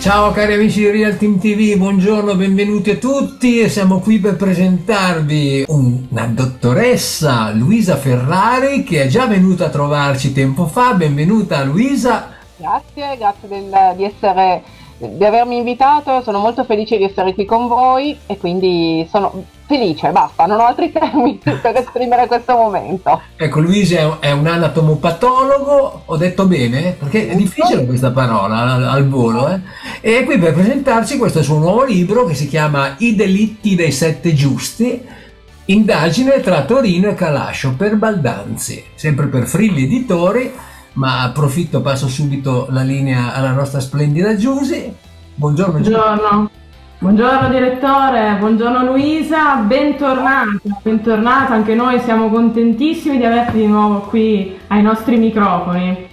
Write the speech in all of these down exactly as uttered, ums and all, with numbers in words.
Ciao cari amici di Real Team T V, buongiorno, benvenuti a tutti e siamo qui per presentarvi una dottoressa, Luisa Ferrari, che è già venuta a trovarci tempo fa. Benvenuta Luisa. Grazie, grazie del, di essere, di avermi invitato, sono molto felice di essere qui con voi e quindi sono felice, basta, non ho altri termini per esprimere questo momento. Ecco, Luisa è un, è un anatomopatologo, ho detto bene? Perché è difficile questa parola al, al volo, eh? E è qui per presentarci questo suo nuovo libro che si chiama I delitti dei sette giusti, indagine tra Torino e Calascio per Baldanzi, sempre per Frilli Editori, ma approfitto, passo subito la linea alla nostra splendida Giusy. Buongiorno Giusy. Buongiorno. Buongiorno direttore, buongiorno Luisa, bentornata, bentornata, anche noi siamo contentissimi di averti di nuovo qui ai nostri microfoni.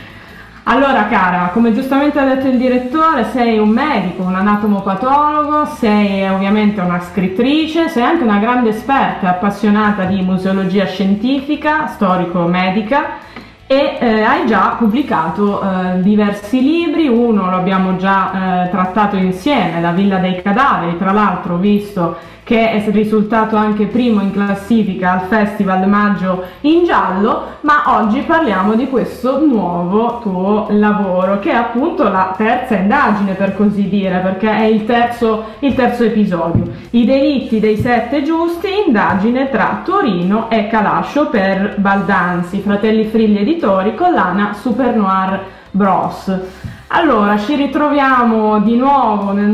Allora cara, come giustamente ha detto il direttore, sei un medico, un anatomopatologo, sei ovviamente una scrittrice, sei anche una grande esperta e appassionata di museologia scientifica, storico-medica, e eh, hai già pubblicato eh, diversi libri. Uno lo abbiamo già eh, trattato insieme, La Villa dei Cadaveri, tra l'altro ho visto che è risultato anche primo in classifica al Festival Maggio in Giallo, ma oggi parliamo di questo nuovo tuo lavoro, che è appunto la terza indagine, per così dire, perché è il terzo, il terzo episodio. I delitti dei sette giusti, indagine tra Torino e Calascio per Baldanzi, Fratelli Frilli Editori, collana Super Noir Bros. Allora, ci ritroviamo di nuovo nel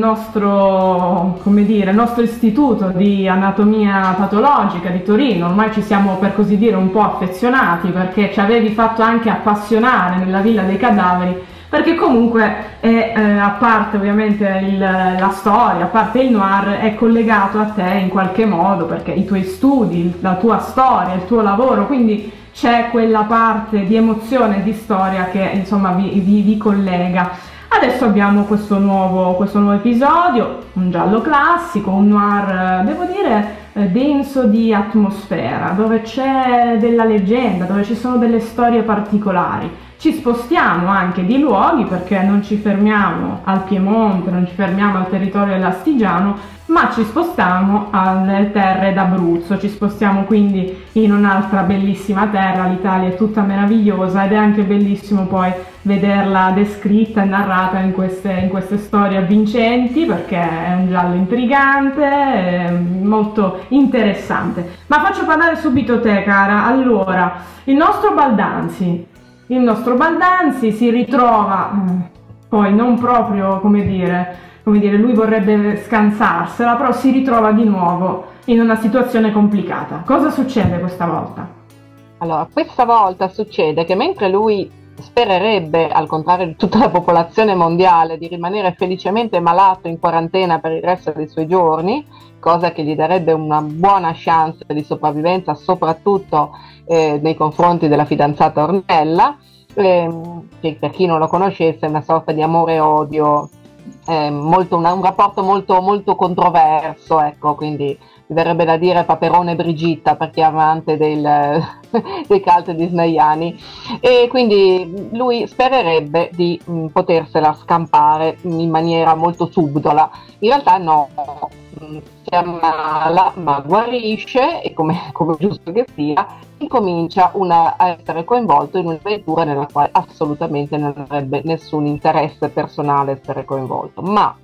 nostro, come dire, nostro istituto di anatomia patologica di Torino. Ormai ci siamo, per così dire, un po' affezionati, perché ci avevi fatto anche appassionare nella Villa dei Cadaveri, perché comunque è, eh, a parte ovviamente il, la storia, a parte il noir, è collegato a te in qualche modo, perché i tuoi studi, la tua storia, il tuo lavoro, quindi c'è quella parte di emozione e di storia che insomma vi, vi, vi collega. Adesso abbiamo questo nuovo, questo nuovo episodio, un giallo classico, un noir, devo dire, eh, denso di atmosfera, dove c'è della leggenda, dove ci sono delle storie particolari. Ci spostiamo anche di luoghi, perché non ci fermiamo al Piemonte, non ci fermiamo al territorio dell'Astigiano, ma ci spostiamo alle terre d'Abruzzo, ci spostiamo quindi in un'altra bellissima terra. L'Italia è tutta meravigliosa ed è anche bellissimo poi vederla descritta e narrata in queste, in queste storie avvincenti, perché è un giallo intrigante, molto interessante. Ma faccio parlare subito te, cara. Allora, il nostro Baldanzi, il nostro Baldanzi si ritrova eh, poi non proprio, come dire, come dire, lui vorrebbe scansarsela, però si ritrova di nuovo in una situazione complicata. Cosa succede questa volta? Allora, questa volta succede che mentre lui spererebbe, al contrario di tutta la popolazione mondiale, di rimanere felicemente malato in quarantena per il resto dei suoi giorni, cosa che gli darebbe una buona chance di sopravvivenza, soprattutto eh, nei confronti della fidanzata Ornella, ehm, che per chi non lo conoscesse è una sorta di amore e odio, eh, molto, una, un rapporto molto, molto controverso, ecco, quindi mi verrebbe da dire Paperone e Brigitta per chi è amante del, dei cult disneyani, e quindi lui spererebbe di mh, potersela scampare in maniera molto subdola. In realtà no, mh, si ammala ma guarisce e come, come giusto che sia incomincia una, a essere coinvolto in un'avventura nella quale assolutamente non avrebbe nessun interesse personale essere coinvolto, ma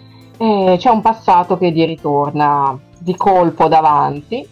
eh, c'è un passato che gli ritorna di colpo davanti,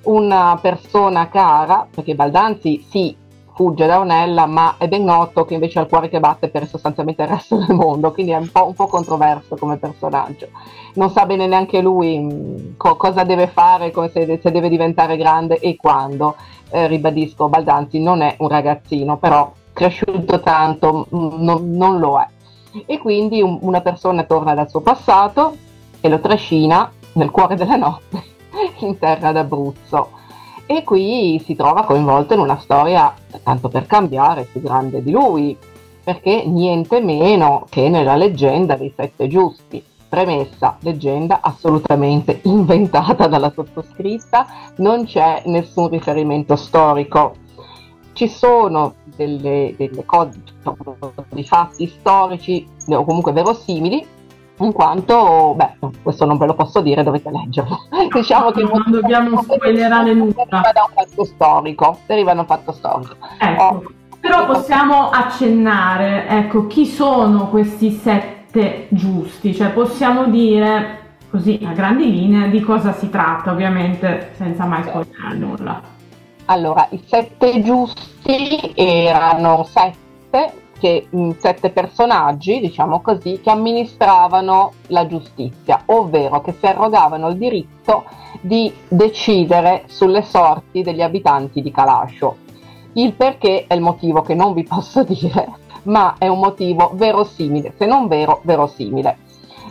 una persona cara, perché Baldanzi sì, fugge da Ornella, ma è ben noto che invece ha il cuore che batte per sostanzialmente il resto del mondo, quindi è un po', un po' controverso come personaggio. Non sa bene neanche lui mh, co- cosa deve fare, come se, se deve diventare grande e quando. Eh, ribadisco, Baldanzi non è un ragazzino, però cresciuto tanto mh, non, non lo è. E quindi un, una persona torna dal suo passato e lo trascina nel cuore della notte in terra d'Abruzzo, e qui si trova coinvolto in una storia, tanto per cambiare, più grande di lui, perché niente meno che nella leggenda dei sette giusti. Premessa: leggenda assolutamente inventata dalla sottoscritta, non c'è nessun riferimento storico. ci sono delle, delle cose, dei fatti storici o comunque verosimili, in quanto, beh, questo non ve lo posso dire, dovete leggerlo. Diciamo che non dobbiamo spoilerare nulla. Deriva da un fatto storico, deriva da un fatto storico. Ecco. Oh. Però possiamo accennare, ecco, chi sono questi sette giusti, cioè possiamo dire così a grandi linee di cosa si tratta, ovviamente senza mai spoilerare nulla. Allora, i sette giusti erano sette, che, sette personaggi, diciamo così, che amministravano la giustizia, ovvero che si arrogavano il diritto di decidere sulle sorti degli abitanti di Kalasho. Il perché è il motivo che non vi posso dire, ma è un motivo verosimile, se non vero, verosimile.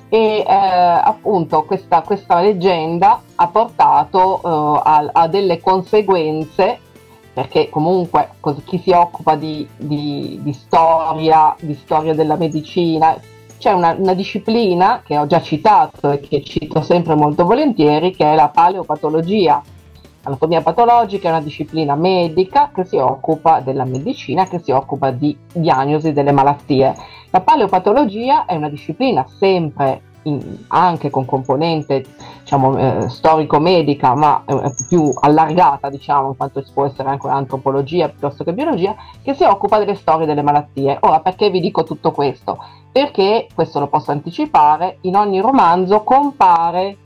E eh, appunto questa, questa leggenda ha portato eh, a, a delle conseguenze, perché comunque chi si occupa di, di, di storia, di storia della medicina, c'è una, una disciplina che ho già citato e che cito sempre molto volentieri, che è la paleopatologia. L'anatomia patologica è una disciplina medica che si occupa della medicina, che si occupa di diagnosi delle malattie. La paleopatologia è una disciplina sempre in, anche con componente, diciamo, eh, storico-medica, ma eh, più allargata, diciamo, in quanto ci può essere anche un'antropologia piuttosto che biologia, che si occupa delle storie delle malattie. Ora, perché vi dico tutto questo? Perché, questo lo posso anticipare, in ogni romanzo compare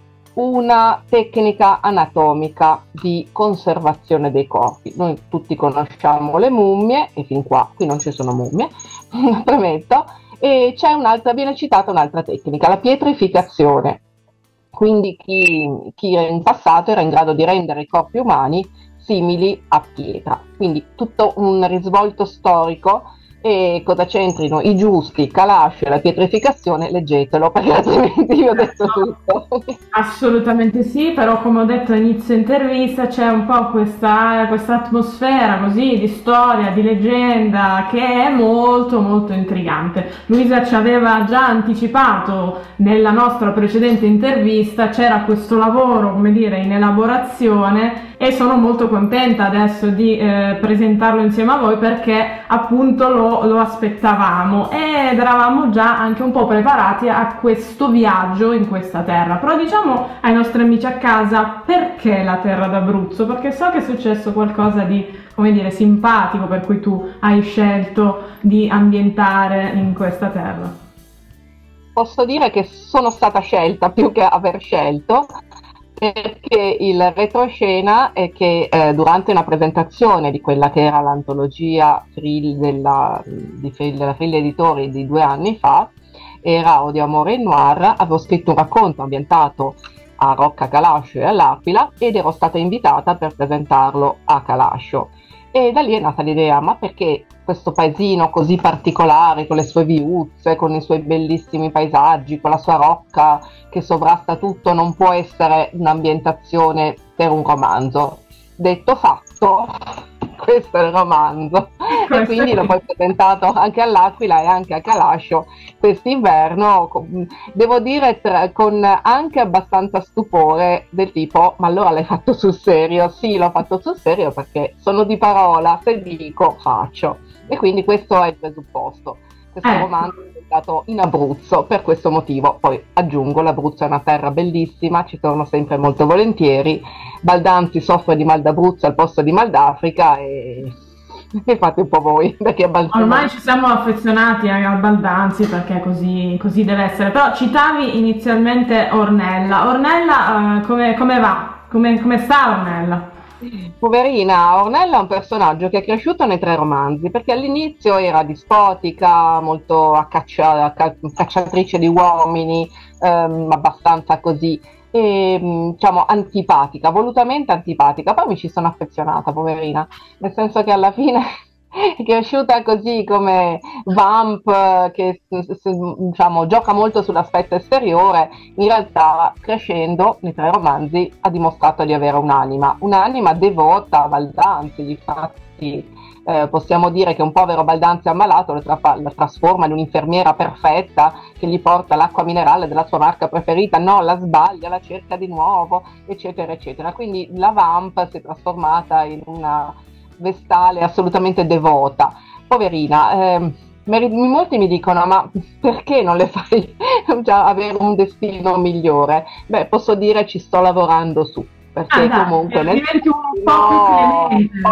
una tecnica anatomica di conservazione dei corpi. Noi tutti conosciamo le mummie, e fin qua, qui non ci sono mummie, premetto, e c'è un'altra, viene citata un'altra tecnica, la pietrificazione. Quindi chi, chi in passato era in grado di rendere i corpi umani simili a pietra. Quindi tutto un risvolto storico. E cosa c'entrino i giusti, Kalasho e la pietrificazione, leggetelo, perché altrimenti vi ho detto tutto. Assolutamente sì, però come ho detto all'inizio intervista c'è un po' questa questa atmosfera così di storia, di leggenda, che è molto molto intrigante. Luisa ci aveva già anticipato nella nostra precedente intervista, c'era questo lavoro, come dire, in elaborazione, e sono molto contenta adesso di eh, presentarlo insieme a voi, perché appunto lo, lo aspettavamo ed eravamo già anche un po' preparati a questo viaggio in questa terra. Però diciamo ai nostri amici a casa, perché la terra d'Abruzzo? Perché so che è successo qualcosa di, come dire, simpatico, per cui tu hai scelto di ambientare in questa terra. Posso dire che sono stata scelta più che aver scelto, perché il retroscena è che eh, durante una presentazione di quella che era l'antologia Frill della, di Frill, della Frill Editori di due anni fa, era Odio, Amore e Noir, avevo scritto un racconto ambientato a Rocca Kalasho e all'Aquila ed ero stata invitata per presentarlo a Kalasho. E da lì è nata l'idea, ma perché questo paesino così particolare, con le sue viuzze, con i suoi bellissimi paesaggi, con la sua rocca che sovrasta tutto, non può essere un'ambientazione per un romanzo? Detto fatto, questo è il romanzo. E quindi l'ho poi presentato anche all'Aquila e anche a Kalasho quest'inverno, devo dire tra, con anche abbastanza stupore, del tipo, ma allora l'hai fatto sul serio? Sì, l'ho fatto sul serio perché sono di parola, se dico faccio. E quindi questo è il presupposto. Questo ecco. romanzo è stato in Abruzzo per questo motivo. Poi aggiungo, l'Abruzzo è una terra bellissima, ci torno sempre molto volentieri. Baldanzi soffre di mal d'Abruzzo al posto di mal d'Africa e, e fate un po' voi, perché ormai ci siamo affezionati al Baldanzi, perché così, così deve essere. Però citavi inizialmente Ornella. Ornella, uh, come, come va? Come, come sta Ornella? Poverina, Ornella è un personaggio che è cresciuto nei tre romanzi, perché all'inizio era dispotica, molto a caccia, a cacciatrice di uomini, ehm, abbastanza così, e, diciamo antipatica, volutamente antipatica. Poi mi ci sono affezionata, poverina, nel senso che alla fine è cresciuta così come Vamp, che diciamo gioca molto sull'aspetto esteriore. In realtà, crescendo nei tre romanzi, ha dimostrato di avere un'anima, un'anima devota a Baldanzi. Difatti eh, possiamo dire che un povero Baldanzi ammalato lo, tra- lo trasforma in un'infermiera perfetta che gli porta l'acqua minerale della sua marca preferita, no, la sbaglia, la cerca di nuovo, eccetera eccetera. Quindi la Vamp si è trasformata in una vestale assolutamente devota. Poverina, ehm, meri- molti mi dicono, ma perché non le fai già avere un destino migliore? Beh, posso dire ci sto lavorando su, Ah, perché dai, comunque nel diventi un po' no, più clemente.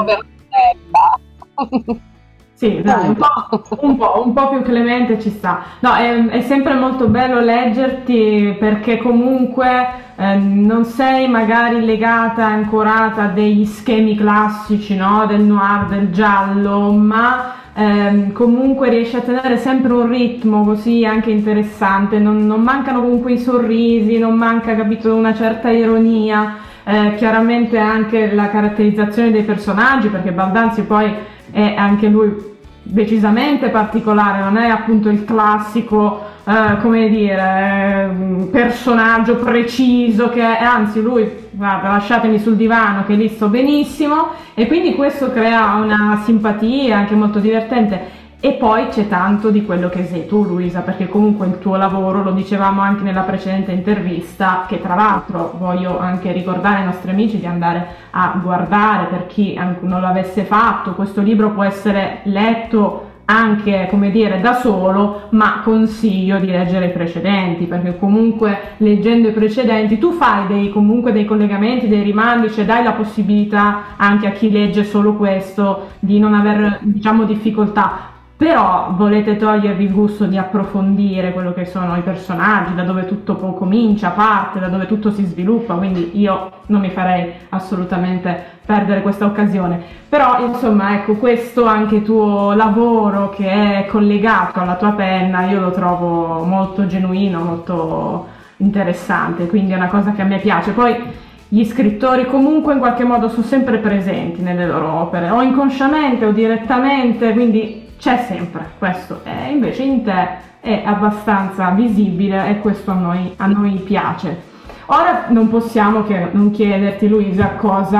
poverella. Sì, dai, un Punto. po', un po', un po' più clemente ci sta. No, è, è sempre molto bello leggerti perché comunque ehm, non sei magari legata, ancorata a degli schemi classici, no? Del noir, del giallo, ma ehm, comunque riesci a tenere sempre un ritmo così anche interessante. Non, non mancano comunque i sorrisi, non manca, capito, una certa ironia. Eh, chiaramente anche la caratterizzazione dei personaggi, perché Baldanzi poi è anche lui decisamente particolare, non è appunto il classico, eh, come dire, eh, personaggio preciso che è, anzi lui, guarda, lasciatemi sul divano che lì sto benissimo, e quindi questo crea una simpatia anche molto divertente. E poi c'è tanto di quello che sei tu, Luisa, perché comunque il tuo lavoro, lo dicevamo anche nella precedente intervista, che tra l'altro voglio anche ricordare ai nostri amici di andare a guardare, per chi anche non l'avesse fatto. Questo libro può essere letto anche, come dire, da solo, ma consiglio di leggere i precedenti, perché comunque leggendo i precedenti tu fai dei, comunque dei collegamenti, dei rimandi, cioè dai la possibilità anche a chi legge solo questo di non aver, diciamo, difficoltà. Però volete togliervi il gusto di approfondire quello che sono i personaggi, da dove tutto poi comincia, parte, da dove tutto si sviluppa, quindi io non mi farei assolutamente perdere questa occasione. Però insomma, ecco, questo anche tuo lavoro che è collegato alla tua penna, io lo trovo molto genuino, molto interessante, quindi è una cosa che a me piace. Poi gli scrittori comunque in qualche modo sono sempre presenti nelle loro opere, o inconsciamente o direttamente, quindi c'è sempre questo, e invece in te è abbastanza visibile e questo a noi, a noi piace. Ora non possiamo che non chiederti, Luisa,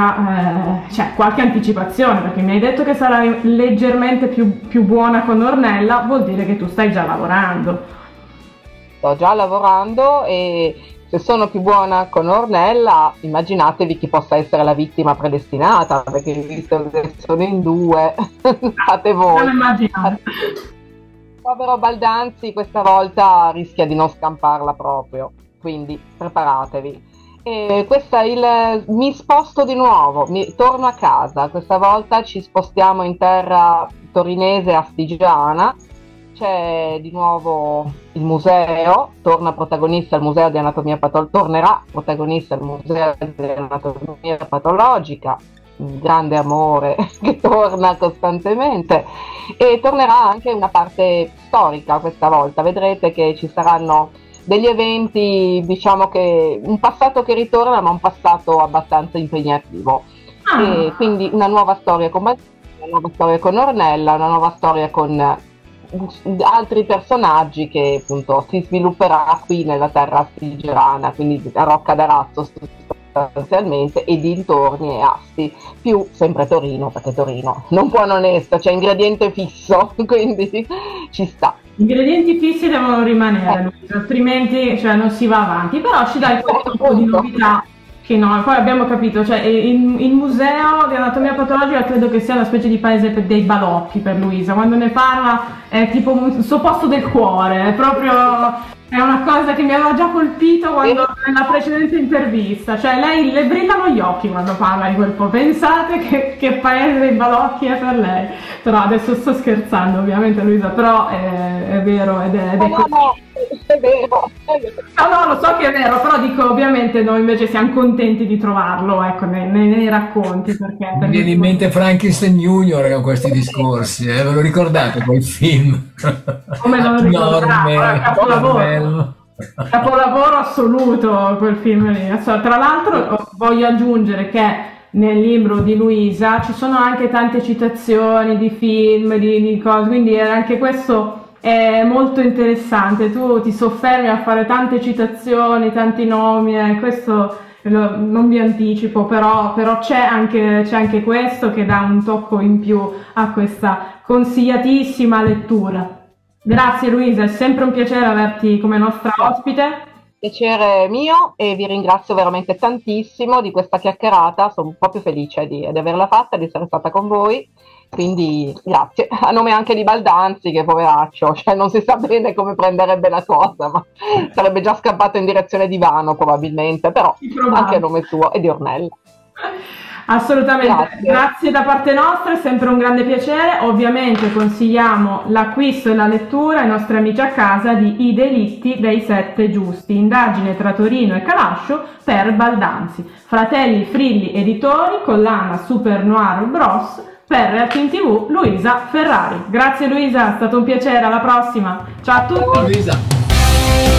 cosa, eh, cioè qualche anticipazione, perché mi hai detto che sarai leggermente più, più buona con Ornella, vuol dire che tu stai già lavorando. Sto già lavorando e se sono più buona con Ornella, immaginatevi chi possa essere la vittima predestinata, perché visto che sono in due, fate voi. Non immaginare. Povero Baldanzi questa volta rischia di non scamparla proprio, quindi preparatevi. E questa il, mi sposto di nuovo, mi, torno a casa, questa volta ci spostiamo in terra torinese astigiana. C'è di nuovo il museo, torna protagonista il museo di anatomia patologica, tornerà protagonista il museo di anatomia patologica, un grande amore che torna costantemente, e tornerà anche una parte storica questa volta. Vedrete che ci saranno degli eventi, diciamo che un passato che ritorna, ma un passato abbastanza impegnativo. Ah. E quindi una nuova storia con una nuova storia con Ornella, una nuova storia con altri personaggi che appunto si svilupperà qui nella terra astigerana, quindi a Rocca d'Arazzo sostanzialmente e dintorni e Asti, più sempre Torino, perché Torino non può non essere, c'è ingrediente fisso, quindi ci sta. Gli ingredienti fissi devono rimanere, Luisa, altrimenti cioè, non si va avanti, però ci dai un po' di novità. Che no, poi abbiamo capito, cioè il, il museo di anatomia patologica credo che sia una specie di paese per dei balocchi per Luisa, quando ne parla è tipo il suo posto del cuore, è proprio, è una cosa che mi aveva già colpito quando, nella precedente intervista, cioè lei le brillano gli occhi quando parla di quel po', pensate che, che paese dei balocchi è per lei, però adesso sto scherzando ovviamente Luisa, però è, è vero ed è, ed è così. È vero, è vero. No, no, lo so che è vero, però dico, ovviamente noi invece siamo contenti di trovarlo, ecco, nei, nei, nei racconti, perché... Mi viene in mente Frankenstein Junior con questi discorsi, eh? Ve lo ricordate quel film? Come non ricordare, Enorme, capolavoro, bello. capolavoro assoluto quel film lì. Tra l'altro voglio aggiungere che nel libro di Luisa ci sono anche tante citazioni di film, di, di cose, quindi anche questo... è molto interessante, tu ti soffermi a fare tante citazioni, tanti nomi, e eh, questo lo, non vi anticipo, però, però c'è anche, c'è anche questo che dà un tocco in più a questa consigliatissima lettura. Grazie Luisa, è sempre un piacere averti come nostra ospite. Piacere mio e vi ringrazio veramente tantissimo di questa chiacchierata, sono proprio felice di, di averla fatta, di essere stata con voi, quindi grazie, a nome anche di Baldanzi che poveraccio, cioè non si sa bene come prenderebbe la cosa, ma sarebbe già scappato in direzione divano probabilmente, però anche a nome suo e di Ornella. Assolutamente, grazie. Grazie da parte nostra, è sempre un grande piacere. Ovviamente consigliamo l'acquisto e la lettura ai nostri amici a casa di I delitti dei sette giusti, indagine tra Torino e Calascio per Baldanzi. Fratelli Frilli Editori, collana Super Noir Bros. Per Reaction tivù, Luisa Ferrari. Grazie Luisa, è stato un piacere, alla prossima. Ciao a tutti. Ciao Luisa.